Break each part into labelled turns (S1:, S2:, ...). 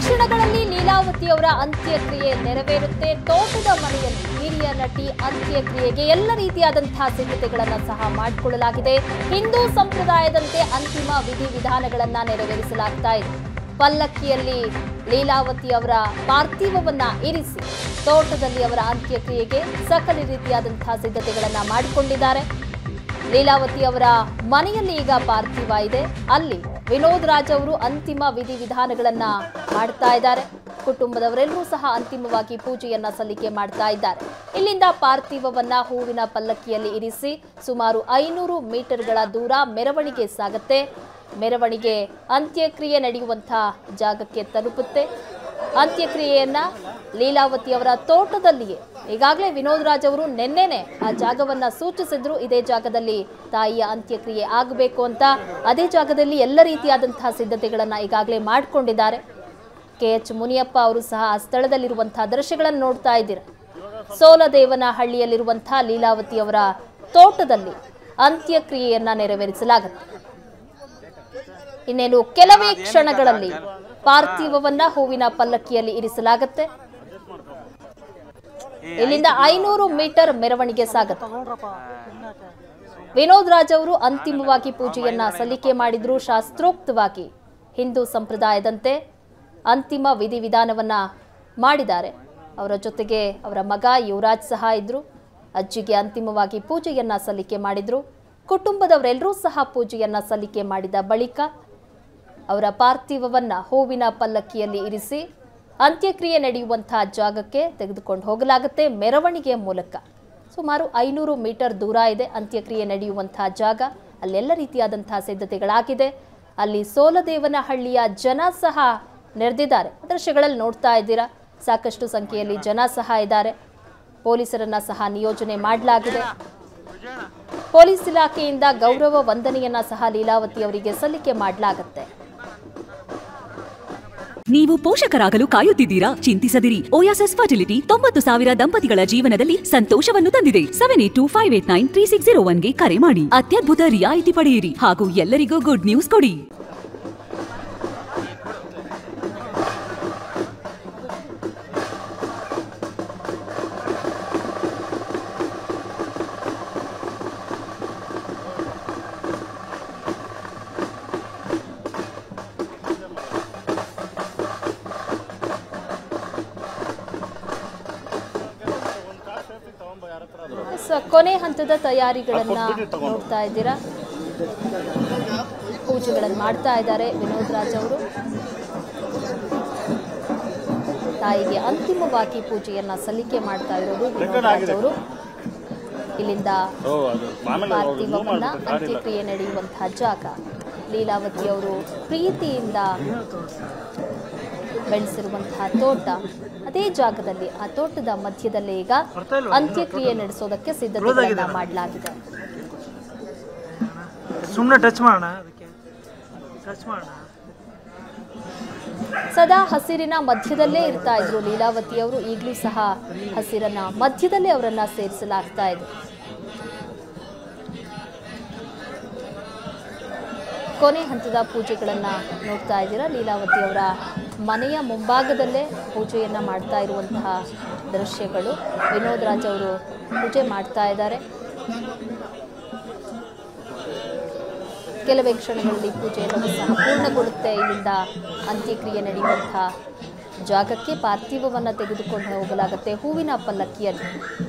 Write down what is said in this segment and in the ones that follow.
S1: ಕ್ಷಣಗಳಲ್ಲಿ ಲೀಲಾವತಿ ಅವರ ಅಂತ್ಯಕ್ರಿಯೆ ನೆರವೇರುತ್ತೆ. ತೋಟದ ಮನೆಯಲ್ಲಿ ಹಿರಿಯ ನಟಿ ಅಂತ್ಯಕ್ರಿಯೆಗೆ ಎಲ್ಲ ರೀತಿಯಾದಂತಹ ಸಿದ್ಧತೆಗಳನ್ನು ಸಹ ಮಾಡಿಕೊಳ್ಳಲಾಗಿದೆ. ಹಿಂದೂ ಸಂಪ್ರದಾಯದಂತೆ ಅಂತಿಮ ವಿಧಿವಿಧಾನಗಳನ್ನು ನೆರವೇರಿಸಲಾಗ್ತಾ ಇದೆ. ಪಲ್ಲಕ್ಕಿಯಲ್ಲಿ ಲೀಲಾವತಿ ಅವರ ಪಾರ್ಥಿವವನ್ನ ಇರಿಸಿ ತೋಟದಲ್ಲಿ ಅವರ ಅಂತ್ಯಕ್ರಿಯೆಗೆ ಸಕಲ ರೀತಿಯಾದಂತಹ ಸಿದ್ಧತೆಗಳನ್ನು ಮಾಡಿಕೊಂಡಿದ್ದಾರೆ. ಲೀಲಾವತಿ ಅವರ ಮನೆಯಲ್ಲಿ ಈಗ ಪಾರ್ಥಿವ ಇದೆ. ಅಲ್ಲಿ ವಿನೋದ್ ರಾಜ್ ಅವರು ಅಂತಿಮ ವಿಧಿವಿಧಾನಗಳನ್ನ ಮಾಡ್ತಾ ಇದ್ದಾರೆ. ಕುಟುಂಬದವರೆಲ್ಲರೂ ಸಹ ಅಂತಿಮವಾಗಿ ಪೂಜೆಯನ್ನ ಸಲ್ಲಿಕೆ ಮಾಡ್ತಾ ಇದ್ದಾರೆ. ಇಲ್ಲಿಂದ ಪಾರ್ಥಿವವನ್ನ ಹೂವಿನ ಪಲ್ಲಕ್ಕಿಯಲ್ಲಿ ಇರಿಸಿ ಸುಮಾರು 500 ಮೀಟರ್ಗಳ ದೂರ ಮೆರವಣಿಗೆ ಸಾಗುತ್ತೆ. ಮೆರವಣಿಗೆ ಅಂತ್ಯಕ್ರಿಯೆ ನಡೆಯುವಂತಹ ಜಾಗಕ್ಕೆ ತಲುಪುತ್ತೆ. ಅಂತ್ಯಕ್ರಿಯೆಯನ್ನ ಲೀಲಾವತಿ ಅವರ ತೋಟದಲ್ಲಿಯೇ ಈಗಾಗಲೇ ವಿನೋದ್ ರಾಜ್ ಅವರು ನಿನ್ನೆನೆ ಆ ಜಾಗವನ್ನ ಸೂಚಿಸಿದ್ರು. ಇದೇ ಜಾಗದಲ್ಲಿ ತಾಯಿಯ ಅಂತ್ಯಕ್ರಿಯೆ ಆಗಬೇಕು ಅಂತ. ಅದೇ ಜಾಗದಲ್ಲಿ ಎಲ್ಲ ರೀತಿಯಾದಂತಹ ಸಿದ್ಧತೆಗಳನ್ನ ಈಗಾಗಲೇ ಮಾಡಿಕೊಂಡಿದ್ದಾರೆ. KH ಮುನಿಯಪ್ಪ ಅವರು ಸಹ ಆ ಸ್ಥಳದಲ್ಲಿರುವಂತಹ ದೃಶ್ಯಗಳನ್ನು ನೋಡ್ತಾ ಇದ್ದೀರಾ. ಸೋಲದೇವನ ಹಳ್ಳಿಯಲ್ಲಿರುವಂತಹ ಲೀಲಾವತಿ ಅವರ ತೋಟದಲ್ಲಿ ಅಂತ್ಯಕ್ರಿಯೆಯನ್ನ ನೆರವೇರಿಸಲಾಗುತ್ತೆ. ಇನ್ನೇನು ಕೆಲವೇ ಕ್ಷಣಗಳಲ್ಲಿ ಪಾರ್ಥಿವವನ್ನ ಹೂವಿನ ಪಲ್ಲಕ್ಕಿಯಲ್ಲಿ ಇರಿಸಲಾಗುತ್ತೆ. ಇಲ್ಲಿಂದ 500 ಮೀಟರ್ ಮೆರವಣಿಗೆ ಸಾಗುತ್ತೆ. ವಿನೋದ್ ರಾಜ್ ಅವರು ಅಂತಿಮವಾಗಿ ಪೂಜೆಯನ್ನ ಸಲ್ಲಿಕೆ ಮಾಡಿದ್ರು. ಶಾಸ್ತ್ರೋಕ್ತವಾಗಿ ಹಿಂದೂ ಸಂಪ್ರದಾಯದಂತೆ ಅಂತಿಮ ವಿಧಿವಿಧಾನವನ್ನ ಮಾಡಿದ್ದಾರೆ. ಅವರ ಜೊತೆಗೆ ಅವರ ಮಗ ಯುವರಾಜ್ ಸಹ ಇದ್ರು. ಅಜ್ಜಿಗೆ ಅಂತಿಮವಾಗಿ ಪೂಜೆಯನ್ನ ಸಲ್ಲಿಕೆ ಮಾಡಿದ್ರು. ಕುಟುಂಬದವರೆಲ್ಲರೂ ಸಹ ಪೂಜೆಯನ್ನ ಸಲ್ಲಿಕೆ ಮಾಡಿದ ಬಳಿಕ ಅವರ ಪಾರ್ಥಿವವನ್ನ ಹೂವಿನ ಪಲ್ಲಕ್ಕಿಯಲ್ಲಿ ಇರಿಸಿ ಅಂತ್ಯಕ್ರಿಯೆ ನಡೆಯುವಂತಹ ಜಾಗಕ್ಕೆ ತೆಗೆದುಕೊಂಡು ಹೋಗಲಾಗುತ್ತೆ ಮೆರವಣಿಗೆಯ ಮೂಲಕ. ಸುಮಾರು 500 ಮೀಟರ್ ದೂರ ಇದೆ ಅಂತ್ಯಕ್ರಿಯೆ ನಡೆಯುವಂತಹ ಜಾಗ. ಅಲ್ಲೆಲ್ಲ ರೀತಿಯಾದಂತಹ ಸಿದ್ಧತೆಗಳಾಗಿದೆ. ಅಲ್ಲಿ ಸೋಲದೇವನ ಹಳ್ಳಿಯ ಜನ ಸಹ ನೆರೆದಿದ್ದಾರೆ. ದೃಶ್ಯಗಳಲ್ಲಿ ನೋಡ್ತಾ ಇದ್ದೀರಾ. ಸಾಕಷ್ಟು ಸಂಖ್ಯೆಯಲ್ಲಿ ಜನ ಸಹ ಇದ್ದಾರೆ. ಪೊಲೀಸರನ್ನ ಸಹ ನಿಯೋಜನೆ ಮಾಡಲಾಗಿದೆ. ಪೊಲೀಸ್ ಇಲಾಖೆಯಿಂದ ಗೌರವ ವಂದನೆಯನ್ನ ಸಹ ಲೀಲಾವತಿ ಅವರಿಗೆ ಸಲ್ಲಿಕೆ ಮಾಡಲಾಗುತ್ತೆ.
S2: ನೀವು ಪೋಷಕರಾಗಲು ಕಾಯುತ್ತಿದ್ದೀರಾ? ಚಿಂತಿಸದಿರಿ. ಓಯಾಸಿಸ್ ಫರ್ಟಿಲಿಟಿ 90,000 ದಂಪತಿಗಳ ಜೀವನದಲ್ಲಿ ಸಂತೋಷವನ್ನು ತಂದಿದೆ. 7825893601ಗೆ ಕರೆ ಮಾಡಿ. ಅತ್ಯದ್ಭುತ ರಿಯಾಯಿತಿ ಪಡೆಯಿರಿ ಹಾಗೂ ಎಲ್ಲರಿಗೂ ಗುಡ್ ನ್ಯೂಸ್ ಕೊಡಿ.
S1: ಕೊನೆ ಹಂತದ ತಯಾರಿಗಳನ್ನ ನೋಡ್ತಾ ಇದ್ದೀರಾ. ಪೂಜೆಗಳನ್ನು ಮಾಡ್ತಾ ಇದ್ದಾರೆ ವಿನೋದ್ ರಾಜ್ ಅವರು. ತಾಯಿಗೆ ಅಂತಿಮವಾಗಿ ಪೂಜೆಯನ್ನ ಸಲ್ಲಿಕೆ ಮಾಡ್ತಾ ಇರೋದು ವಿನೋದ್ ರಾಜ್ ಅವರು. ಇಲ್ಲಿಂದ ಪಾರ್ಥಿವವನ್ನ ಅಂತ್ಯಕ್ರಿಯೆ ನಡೆಯುವಂತಹ ಜಾಗ ಲೀಲಾವತಿ ಅವರು ಪ್ರೀತಿಯಿಂದ ಬೆಳೆಸಿರುವಂತಹ ತೋಟ. ಅದೇ ಜಾಗದಲ್ಲಿ ಆ ತೋಟದ ಮಧ್ಯದಲ್ಲೇ ಈಗ ಅಂತ್ಯಕ್ರಿಯೆ ನಡೆಸೋದಕ್ಕೆ ಸಿದ್ಧತೆಗಳನ್ನ ಮಾಡಲಾಗಿದೆ. ಸದಾ ಹಸಿರಿನ ಮಧ್ಯದಲ್ಲೇ ಇರ್ತಾ ಇದ್ರು ಲೀಲಾವತಿ ಅವರು. ಈಗಲೂ ಸಹ ಹಸಿರನ್ನ ಮಧ್ಯದಲ್ಲೇ ಅವರನ್ನ ಸೇರಿಸಲಾಗ್ತಾ ಇದೆ. ಕೊನೆ ಹಂತದ ಪೂಜೆಗಳನ್ನ ನೋಡ್ತಾ ಇದ್ದೀರಾ. ಲೀಲಾವತಿ ಅವರ ಮನೆಯ ಮುಂಭಾಗದಲ್ಲೇ ಪೂಜೆಯನ್ನ ಮಾಡ್ತಾ ಇರುವಂತಹ ದೃಶ್ಯಗಳು. ವಿನೋದ್ ರಾಜ್ ಅವರು ಪೂಜೆ ಮಾಡ್ತಾ ಇದ್ದಾರೆ. ಕೆಲವೇ ಕ್ಷಣಗಳಲ್ಲಿ ಪೂಜೆಯನ್ನು ಸಹ ಪೂರ್ಣಗೊಳ್ಳುತ್ತೆ. ಇಲ್ಲಿಂದ ಅಂತ್ಯಕ್ರಿಯೆ ನಡೆಯುವಂತಹ ಜಾಗಕ್ಕೆ ಪಾರ್ಥಿವವನ್ನು ತೆಗೆದುಕೊಂಡು ಹೋಗಲಾಗುತ್ತೆ ಹೂವಿನ ಪಲ್ಲಕ್ಕಿಯಲ್ಲಿ.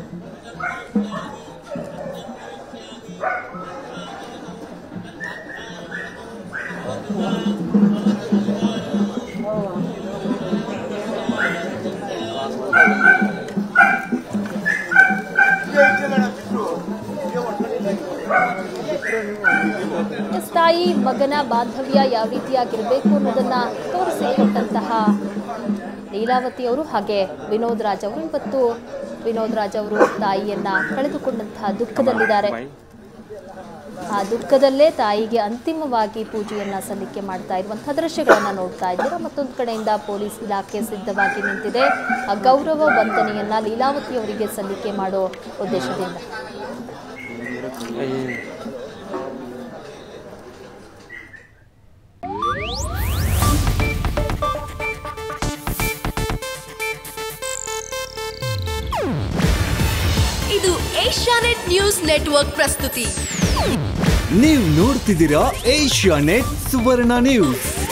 S1: ತಾಯಿ ಮಗನ ಬಾಂಧವ್ಯ ಯಾವ ರೀತಿಯಾಗಿರಬೇಕು ಅನ್ನೋದನ್ನ ತೋರಿಸಿಕೊಟ್ಟಂತಹ ಲೀಲಾವತಿ ಅವರು ಹಾಗೆ ವಿನೋದ್ ರಾಜ್ ಅವರು. ಇವತ್ತು ವಿನೋದ್ ರಾಜ್ ಅವರು ತಾಯಿಯನ್ನ ಕಳೆದುಕೊಂಡಂತಹ ದುಃಖದಲ್ಲಿದ್ದಾರೆ. ಆ ದುಃಖದಲ್ಲೇ ತಾಯಿಗೆ ಅಂತಿಮವಾಗಿ ಪೂಜೆಯನ್ನ ಸಲ್ಲಿಕೆ ಮಾಡ್ತಾ ಇರುವಂತಹ ದೃಶ್ಯಗಳನ್ನ ನೋಡ್ತಾ ಇದ್ದೀರಾ. ಮತ್ತೊಂದು ಕಡೆಯಿಂದ ಪೊಲೀಸ್ ಇಲಾಖೆ ಸಿದ್ಧವಾಗಿ ನಿಂತಿದೆ ಆ ಗೌರವ ವಂದನೆಯನ್ನ ಲೀಲಾವತಿ ಅವರಿಗೆ ಸಲ್ಲಿಕೆ ಮಾಡೋ ಉದ್ದೇಶದಿಂದ.
S3: ಇದು ಏಷ್ಯಾನೆಟ್ ನ್ಯೂಸ್ ನೆಟ್ವರ್ಕ್ ಪ್ರಸ್ತುತಿ.
S4: ನೀವು ನೋಡ್ತಿದ್ದೀರಾ ಏಷ್ಯಾನೆಟ್ ಸುವರ್ಣ ನ್ಯೂಸ್.